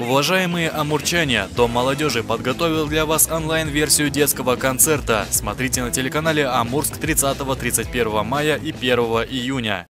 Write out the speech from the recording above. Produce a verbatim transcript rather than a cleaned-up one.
Уважаемые амурчане, Дом молодежи подготовил для вас онлайн-версию детского концерта. Смотрите на телеканале Амурск тридцатого-тридцать первого мая и первого июня.